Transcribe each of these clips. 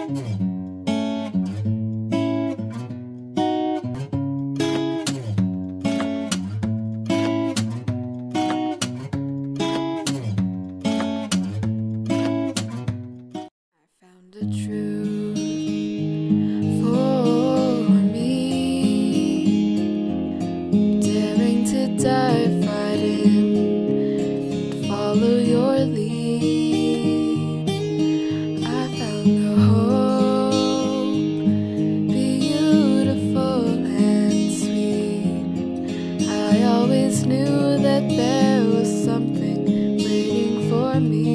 The truth for me, daring to dive right in and follow your lead. I found a hope, beautiful and sweet. I always knew that there was something waiting for me.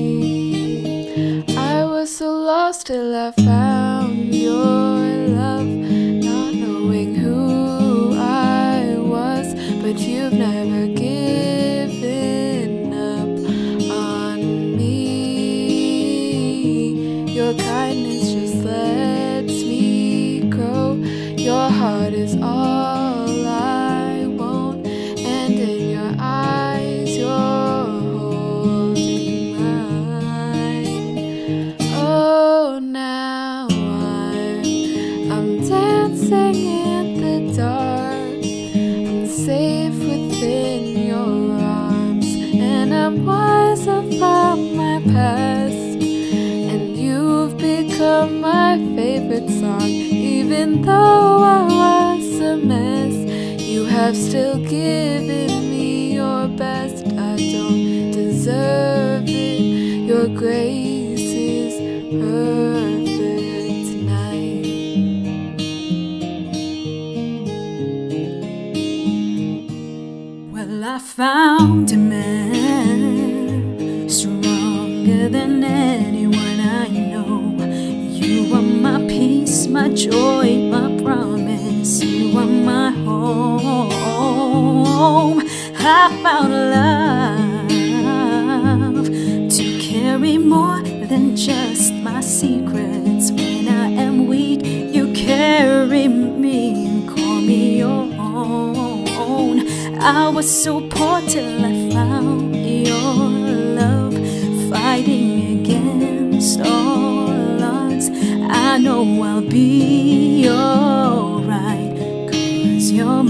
I was so lost till I found your love, not knowing who I was, but you've never given up on me. Your kindness just lets me grow. Your heart is all I want, and in your eyes you're holding mine. Oh, now I'm dancing in the dark. I'm safe within your arms, and I'm wise about my past. And you've become my favorite song. Even though I was a mess, you have still given me your best. I don't deserve it. Your grace is perfect tonight. Well, I found a man stronger than anyone I know. You are my peace, my joy, my promise. You are my home. I found love to carry more than just my secrets. When I am weak, you carry me and call me your own. I was so poor till I found your love, fighting against all odds. I know I'll be alright, 'cause you're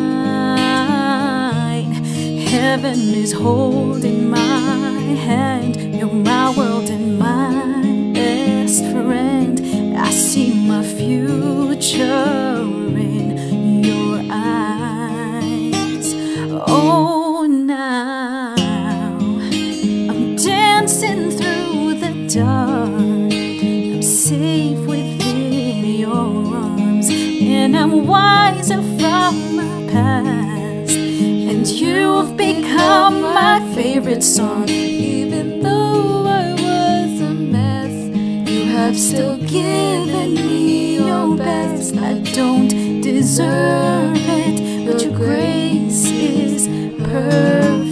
mine. Heaven is holding my hand. You're my world and my best friend. I see my future in your eyes. Oh, now I'm dancing through the dark. I'm safe within your arms, and I'm wiser from my past. And you've become my favorite song. Even though I was a mess, you have still given me your best. I don't deserve it, but your grace is perfect.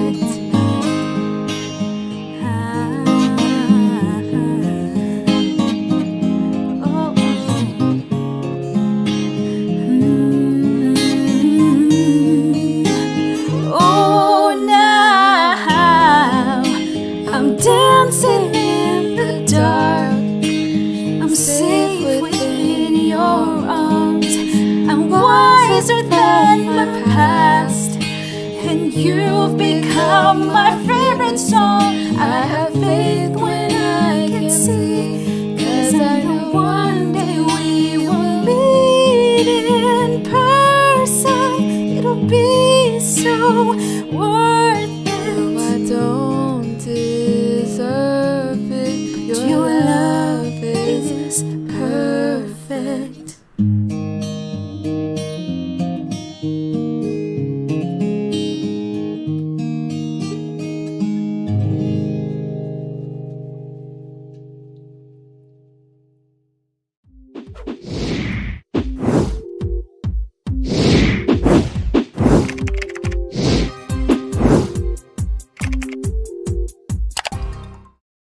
Dancing in the dark, I'm safe within your arms. I'm wiser than my past, and you've become my favorite song. I have faith when